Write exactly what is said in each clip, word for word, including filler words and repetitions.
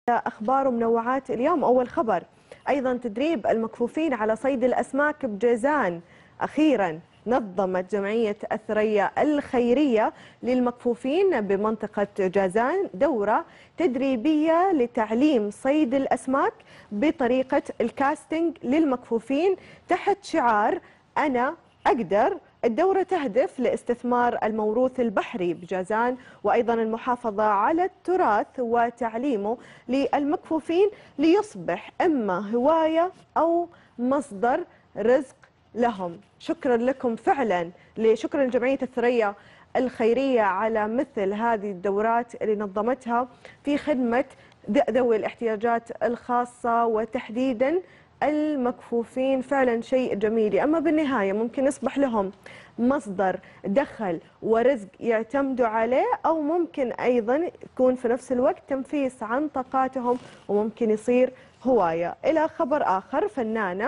أخبار ومنوعات اليوم. أول خبر أيضا تدريب المكفوفين على صيد الأسماك بجازان. أخيرا نظمت جمعية الثريا الخيرية للمكفوفين بمنطقة جازان دورة تدريبية لتعليم صيد الأسماك بطريقة الكاستنج للمكفوفين تحت شعار أنا أقدر. الدورة تهدف لاستثمار الموروث البحري بجازان وأيضا المحافظة على التراث وتعليمه للمكفوفين ليصبح إما هواية أو مصدر رزق لهم. شكرا لكم فعلا، شكرا لجمعية الثريا الخيرية على مثل هذه الدورات اللي نظمتها في خدمة ذوي الاحتياجات الخاصة وتحديدا المكفوفين. فعلا شيء جميل، أما بالنهاية ممكن يصبح لهم مصدر دخل ورزق يعتمدوا عليه، أو ممكن أيضا يكون في نفس الوقت تنفيس عن طاقاتهم وممكن يصير هواية. إلى خبر آخر، فنانة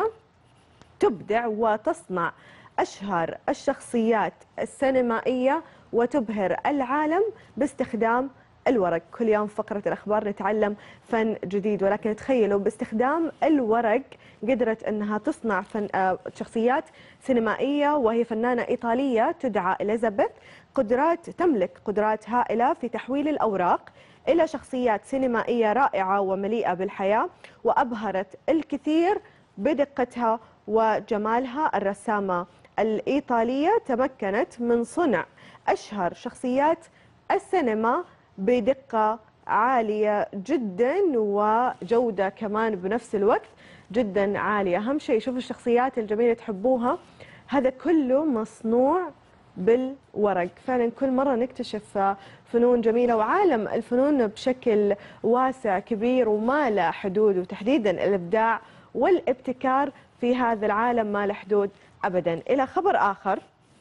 تبدع وتصنع أشهر الشخصيات السينمائية وتبهر العالم باستخدام الورق. كل يوم فقرة الأخبار نتعلم فن جديد، ولكن تخيلوا باستخدام الورق قدرت أنها تصنع فن شخصيات سينمائية، وهي فنانة إيطالية تدعى إليزابيث. قدرات تملك قدرات هائلة في تحويل الأوراق إلى شخصيات سينمائية رائعة ومليئة بالحياة، وأبهرت الكثير بدقتها وجمالها. الرسامة الإيطالية تمكنت من صنع أشهر شخصيات السينما بدقة عالية جدا وجودة كمان بنفس الوقت جدا عالية. أهم شيء شوفوا الشخصيات الجميلة تحبوها، هذا كله مصنوع بالورق. فعلا كل مرة نكتشف فنون جميلة، وعالم الفنون بشكل واسع كبير وما له حدود، وتحديدا الإبداع والابتكار في هذا العالم ما له حدود أبدا. إلى خبر آخر،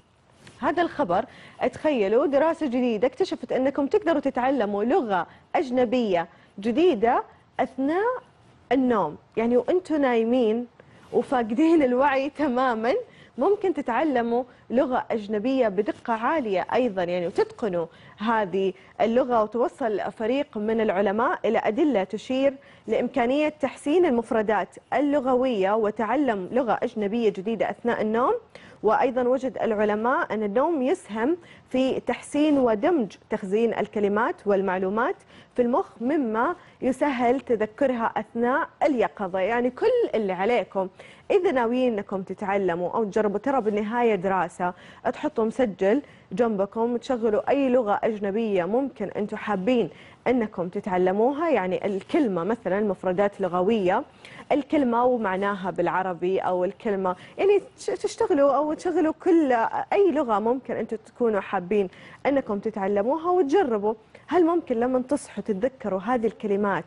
هذا الخبر تخيلوا دراسة جديدة اكتشفت أنكم تقدروا تتعلموا لغة أجنبية جديدة أثناء النوم. يعني وأنتم نايمين وفاقدين الوعي تماما ممكن تتعلموا لغة أجنبية بدقة عالية أيضا، يعني وتتقنوا هذه اللغة. وتوصل فريق من العلماء إلى أدلة تشير لإمكانية تحسين المفردات اللغوية وتعلم لغة أجنبية جديدة أثناء النوم. وأيضا وجد العلماء أن النوم يسهم في تحسين ودمج تخزين الكلمات والمعلومات في المخ، مما يسهل تذكرها أثناء اليقظة. يعني كل اللي عليكم إذا ناويين أنكم تتعلموا أو تجربوا، ترى بالنهاية دراسة، تحطوا مسجل جنبكم تشغلوا أي لغة أجنبية ممكن أنتم حابين أنكم تتعلموها. يعني الكلمة مثلا مفردات لغوية، الكلمة ومعناها بالعربي، أو الكلمة يعني تشتغلوا أو تشغلوا كل أي لغة ممكن أنتم تكونوا حابين أنكم تتعلموها وتجربوا هل ممكن لما تصحوا تتذكروا هذه الكلمات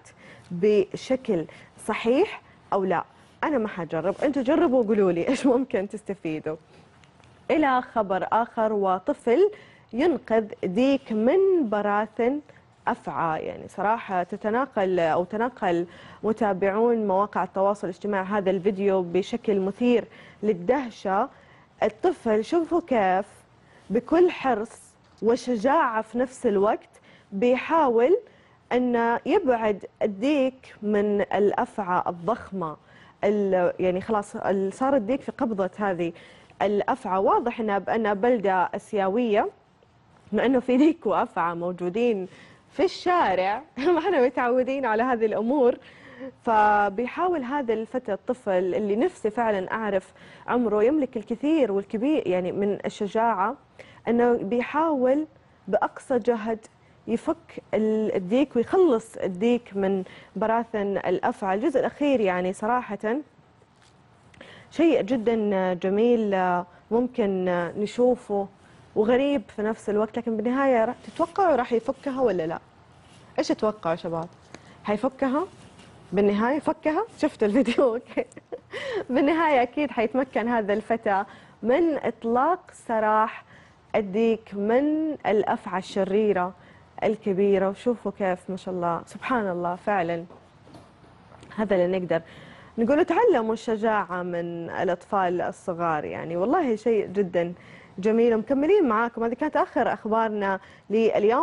بشكل صحيح أو لا. أنا ما حجرب، أنتم جربوا وقولوا لي إيش ممكن تستفيدوا. إلى خبر آخر، وطفل ينقذ ديك من براثن أفعى. يعني صراحة تتناقل أو تناقل متابعون مواقع التواصل الاجتماعي هذا الفيديو بشكل مثير للدهشة. الطفل شوفوا كيف بكل حرص وشجاعة في نفس الوقت بيحاول أن يبعد الديك من الأفعى الضخمة. يعني خلاص صار الديك في قبضة هذه الأفعى. واضح أنها بأنها بلدة آسيوية، مع أنه في ديك وأفعى موجودين في الشارع ما احنا متعودين على هذه الأمور. فبيحاول هذا الفتى الطفل اللي نفسي فعلا أعرف عمره، يملك الكثير والكبير يعني من الشجاعة، أنه بيحاول بأقصى جهد يفك الديك ويخلص الديك من براثن الأفعى. الجزء الأخير يعني صراحة شيء جدا جميل ممكن نشوفه وغريب في نفس الوقت، لكن بالنهاية تتوقعوا راح يفكها ولا لا؟ ايش تتوقعوا شباب؟ حيفكها؟ بالنهاية فكها؟ شفتوا الفيديو؟ اوكي. بالنهاية أكيد حيتمكن هذا الفتى من إطلاق سراح الديك من الأفعى الشريرة الكبيرة. وشوفوا كيف ما شاء الله سبحان الله. فعلا هذا اللي نقدر نقول، تعلموا الشجاعة من الأطفال الصغار. يعني والله شيء جدا جميل. ومكملين معاكم، هذه كانت آخر أخبارنا لليوم.